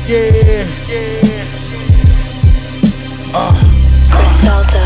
Yeah. Griselda.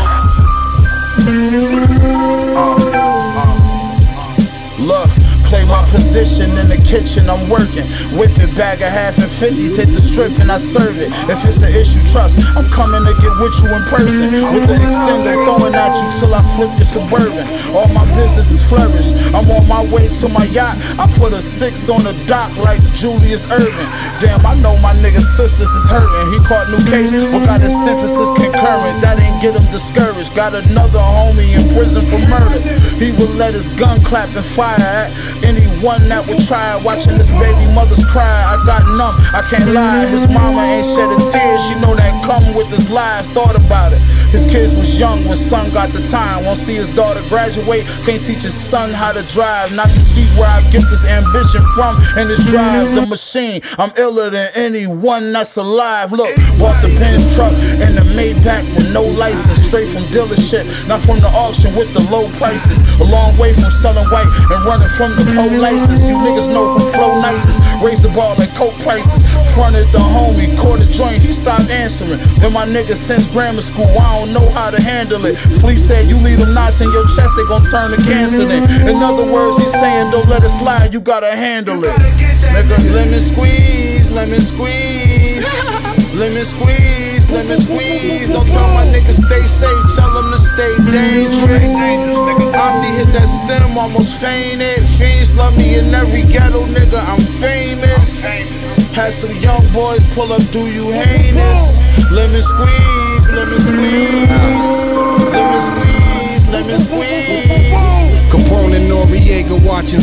Look, play my position in the kitchen, I'm working. Whip it, bag of half and 50s, hit the strip and I serve it. If it's an issue, trust, I'm coming to get with you in person. With the extender throwing at you till I flip your Suburban. All my businesses flourish, I'm on my way to my yacht. I put a 6 on the dock like Julius Erving. Damn, I know my nigga's sisters is hurting. He caught new case, but got his sentences concurrent. That ain't get him discouraged. Got another homie in prison for murder. He would let his gun clap and fire at anyone that would try. Watching this baby mother's cry, I got numb, I can't lie. His mama ain't shed a tear, she know that come with this life. Thought about it, his kids was young when son got the time. Won't see his daughter graduate, can't teach his son how to drive. Not to see where I get this ambition from and this drive. The machine, I'm iller than anyone that's alive. Look, bought the Benz truck and the Maybach with no license. Straight from dealership, not from the auction with the low prices. A long way from selling white and running from the polices. You niggas know who flow nicest. Raise the bar like coke prices. Fronted the homie, caught a joint, he stopped answering. Been my nigga since grammar school, I don't know how to handle it. Flea said you leave them knots in your chest, they gon' turn to cancer then. In other words, he's saying don't let it slide, you gotta handle it. Nigga, lemon squeeze, lemon squeeze. Lemon squeeze, lemon squeeze. Don't tell my niggas stay safe, tell them to stay dangerous. Auntie hit that stem, almost fainted. Fiends love me in every ghetto, nigga, I'm famous. Had some young boys pull up, do you heinous? Lemon squeeze, lemon squeeze. Lemon squeeze, lemon squeeze. Capone and Noriega watching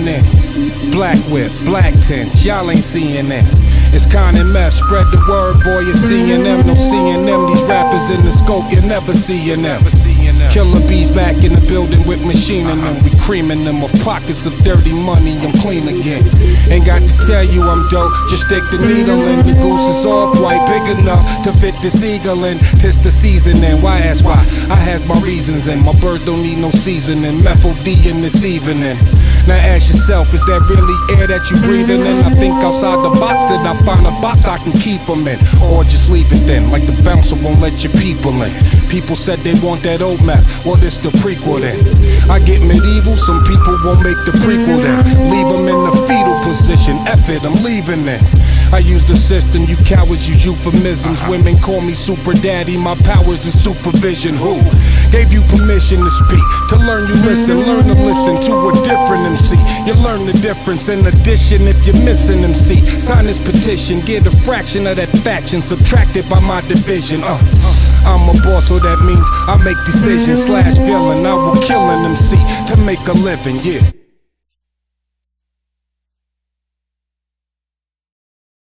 CNN. Black whip, black tints, y'all ain't seeing that. It's Con and Meth, spread the word, boy, you're seeing them. No seeing them, these rappers in the scope, you're never seeing them. Killer bees back in the building with machining them. We creaming them of pockets of dirty money, I'm clean again. Ain't got to tell you I'm dope, just stick the needle in. The goose is all quite big enough to fit the seagull in. Tis the season and why ask why? I has my reasons and my birds don't need no seasoning. Methyl D in this evening. Now ask yourself, is that really air that you breathing in? I think outside the box that I find a box I can keep them in. Or just leave it then, like the bouncer won't let your people in. People said they want that old map, well this the prequel then. I get medieval, some people won't make the prequel then. Leave them in the fetal position, F it, I'm leaving then. I use the system, you cowards use euphemisms. Women call me super daddy, my powers is supervision. Who gave you permission to speak? To learn you listen, learn to listen to a different MC. You learn the difference in addition if you're missing MC. Sign this petition, get a fraction of that faction subtracted by my division. I'm a boss, so that means I make decisions / villain. I will kill an MC to make a living, yeah.